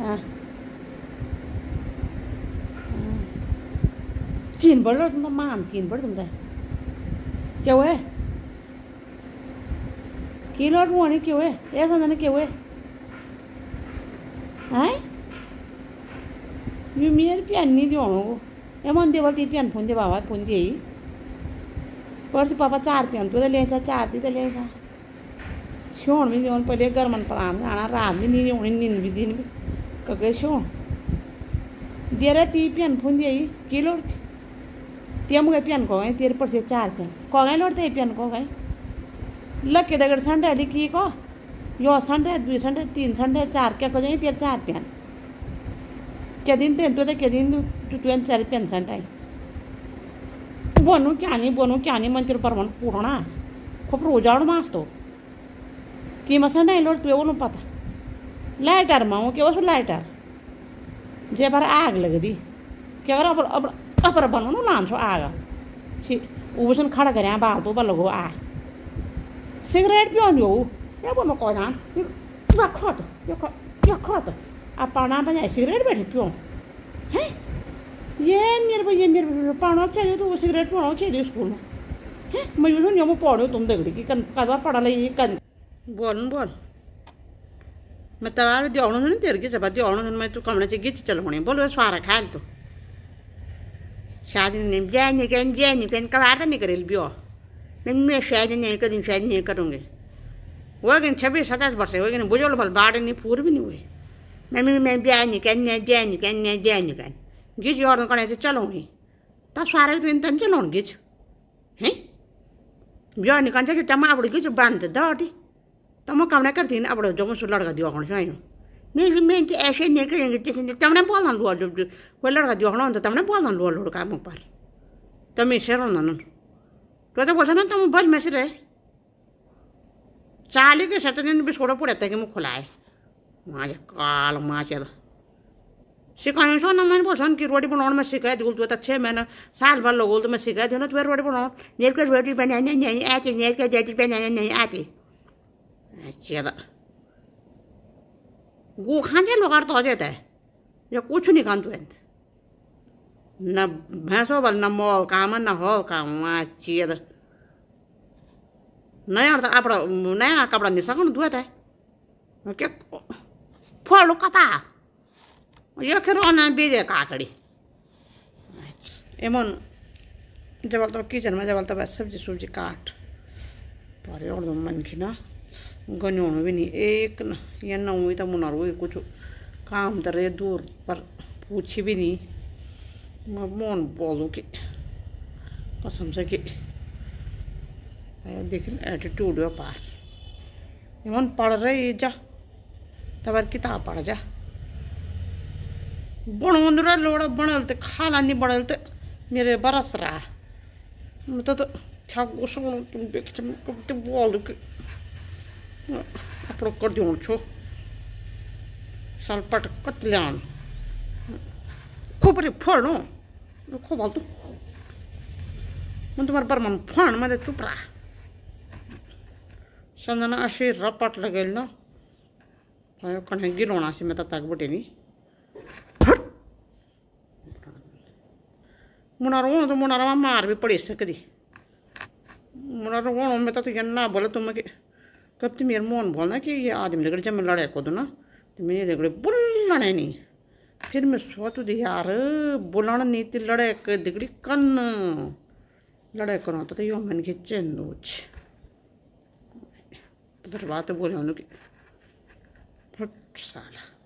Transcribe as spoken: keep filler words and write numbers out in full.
हाँ किन बड़ तुम माम किन बड़ तुम क्या हुआ है की लड़ रुआनी क्यों है ऐसा जाने क्यों है हैं यू मेरे प्यान नहीं दियो को ए मन देवल ती प्यान फोन दे बाबा फोन दे परसों पापा चार प्यान तो ले जा चार ती ले जा शोण भी दियोन पहले घर मन पराम आना रात भी नहीं होनी नींद भी दिन भी कगे शोण दे रे ती प्यान फोन दे की लड़ तिया मुगे प्यान को गए तेरे पर से चार प्यान को गए लड़ते प्यान को गए लके दगड़ संडे अली की को यो संडे दुई संडे तीन संडे चार क्या को जाए तेरे चार प्यान क्या दिन तेन तो क्या दिन तू तुन चार प्यान संडे बनू क्या नहीं बनू क्या नहीं मन तेरे पर मन पूर्णा खूब रोजाड़ मास तो कि मैं संडे लड़ तू वो पता लाइटर माँ क्या वो लाइटर जे पर आग लग दी क्या कर अब अब अपर बनो ना नाम सो आगा सी उबसन खड़ा करे बाल तो बल लगो आ सिगरेट पियो यो ये वो मैं कह जान ये खत ये खत ये खत अब पाना बजाय सिगरेट बैठे पियो हैं ये मेरे भाई ये मेरे पाना क्या दे तो सिगरेट पियो क्या दे स्कूल में हैं मैं यूँ नहीं वो पढ़ो तुम दगड़ी की कन कदवा पढ़ा ले ये कन बोल बोल मैं तवार दियों नहीं तेरे की जब दियों मैं तू कमरे से गिच चल होने बोल बस फारा खा तो शादी नहीं ब्याह नहीं करें ब्याह नहीं करें कराता नहीं करें ब्याह मैं मैं शादी नहीं करूँ शादी नहीं करूँगी वो कि छब्बीस सत्ताईस वर्ष वो कि बुझल भल बाढ़ नहीं पूरी भी नहीं हुई मैं मैं मैं ब्याह नहीं करें मैं ब्याह नहीं करें मैं ब्याह नहीं करें गिच और करने से चलोगी तब सारे तो इन चलो गिच हैं ब्याह नहीं करने से तमा अब गिच बांध दाटी तब कमरा करती ना अब जो मुझे लड़का दिया कौन सा नहीं मैं ऐसे नहीं करेंगे जैसे तमने बोलना लुआ जो कोई लड़का दिया होना तो तमने बोलना लुआ लड़का मुँह पर तम इसे रोना न तो तो बोलता ना तुम बल में से रहे चाली के सतने भी छोड़ा पड़े कि मुँह खुलाए वहाँ जा काल माँ से सिखाने सो ना मैंने बोला कि रोटी बनाने में सिखाया दूल तो अच्छे मैंने साल भर लोगों तो मैं सिखाया थी ना तुम्हें रोटी बनाओ नेर कर रोटी बनाने नहीं आती नेर कर रोटी बनाने नहीं आती अच्छा वो खाने लोग तो हो जाता है या कुछ नहीं खान तो न भैंसों बल न मोल काम न हॉल काम वहाँ चीज नया अपना नया कपड़ा नहीं सकूँ दुआ था क्या फल कपा ये फिर रोना बीजे काकड़ी एमन जब तो किचन में जब तो सब्जी सब्जी काट पर और मन की ना गन्यों भी नहीं एक न ये न हुई तो मुनार हुई कुछ काम तो रहे दूर पर पूछी भी नहीं मैं मोन बोलूँ कि कसम से कि देख एटीट्यूड है पार मन पढ़ रही जा तब किताब पढ़ जा बणोंदरा लोड़ा बनल तो खाला नहीं बनल तो मेरे बरस रहा मैं तो छा तुम तुम बोल कि अपना कर दियो छो सलपट कतल्यान खूब रे फड़ो खूब बोल तू मैं तुम्हारे पर मन फण मैं चुप रहा संजना अशी रपट लगेल ना कणे गिरोना से मैं तक बटे नहीं मुनार वो तो मुनार में मार भी पड़ी सकती मुनार वो मैं तो ये ना बोले तुम कि कब तो मेरे मोन बोलना कि ये आदमी लगड़े जब मैं लड़ाई को दो ना तो मेरे लगड़े बुलने नहीं फिर मैं सोच दी यार बुलाना नहीं थी लड़ाई कर दिगड़ी कन लड़ाई करो तो यो मन की चेंदूच तो बात बोले उन्होंने कि फट साला